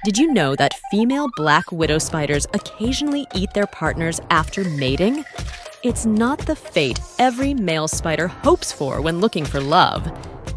Did you know that female black widow spiders occasionally eat their partners after mating? It's not the fate every male spider hopes for when looking for love.